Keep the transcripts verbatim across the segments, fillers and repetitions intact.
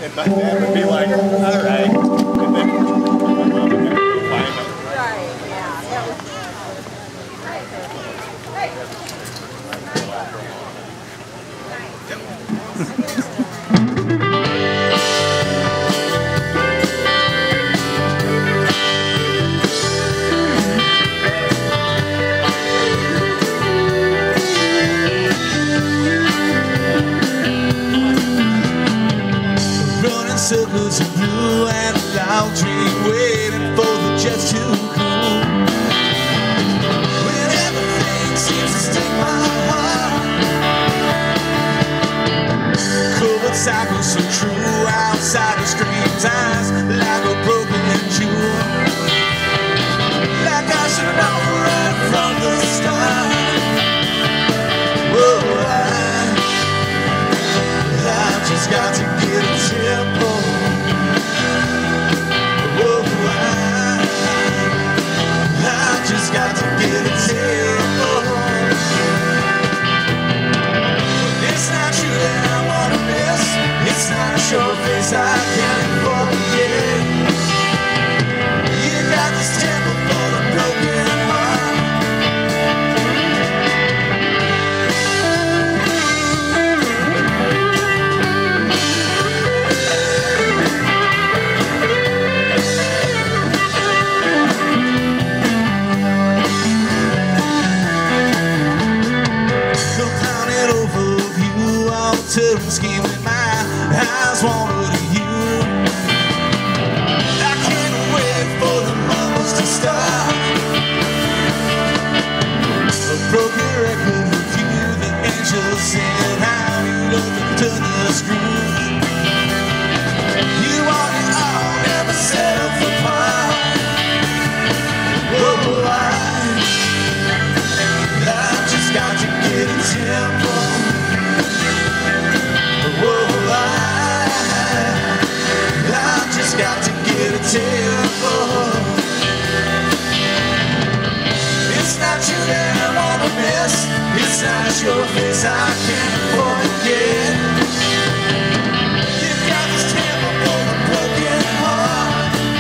And my dad would be like, all right. And then my mom would have to find him. Right, yeah. That was circles of blue and a loud dream, waiting for the jets to cool. When everything seems to stick my heart, covered cycles so true, outside the screen's eyes like a broken jewel. Like I should know right from the start. Whoa, I, I've just got to get a tempo. Got to get a tempo. It's not you that I wanna miss. It's not your face I can't forget. You got this tempo for the broken heart. Turn scheme with my eyes wanted to you. I can't wait for the moments to stop. A broken record with you, the angels sing how you love to turn the screws. You want it all, never settle for part. Whoa, I, I've just got to get a tempo. Got to get a tempo. It's not you that I wanna miss. It's not your face I can't forget. You got this tempo for the broken heart.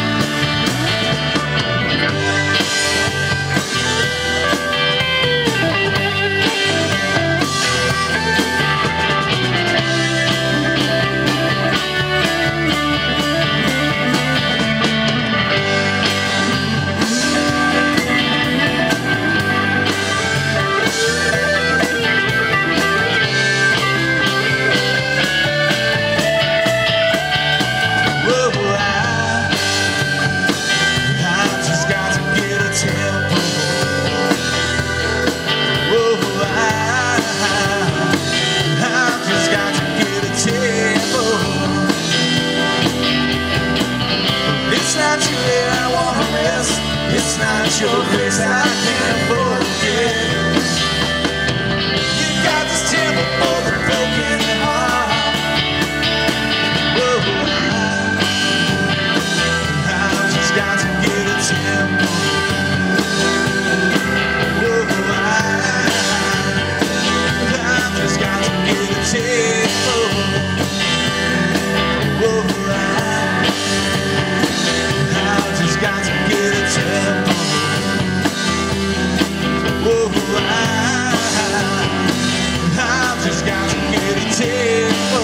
It's not your face I can't forget. You got this tempo for the broken heart. Whoa, I, I've just got to get a tempo. Whoa, I, I've just got to get a tempo. Whoa, I, I've just got to get a tempo. Whoa, I, I've just got to get a tempo.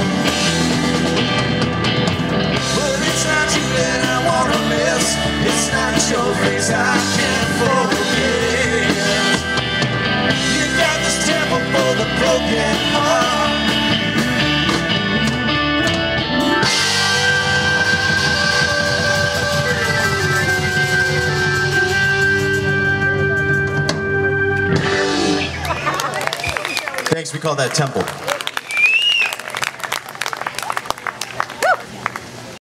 But it's not you that I wanna miss. It's not your face I can't forget. You got this tempo for the broken heart. Thanks, we call that tempo.